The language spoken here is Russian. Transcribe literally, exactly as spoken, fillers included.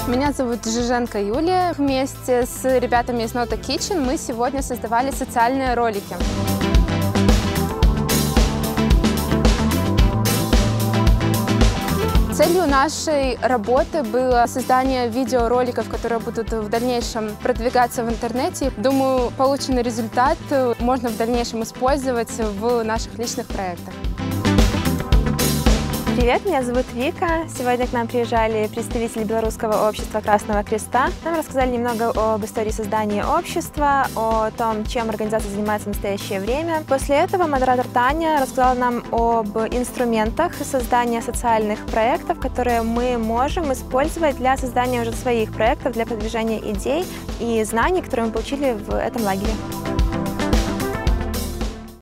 Меня зовут Жиженко Юлия. Вместе с ребятами из Not a Kitchen мы сегодня создавали социальные ролики. Целью нашей работы было создание видеороликов, которые будут в дальнейшем продвигаться в интернете. Думаю, полученный результат можно в дальнейшем использовать в наших личных проектах. Привет, меня зовут Вика. Сегодня к нам приезжали представители Белорусского общества Красного Креста. Нам рассказали немного об истории создания общества, о том, чем организация занимается в настоящее время. После этого модератор Таня рассказала нам об инструментах создания социальных проектов, которые мы можем использовать для создания уже своих проектов, для продвижения идей и знаний, которые мы получили в этом лагере.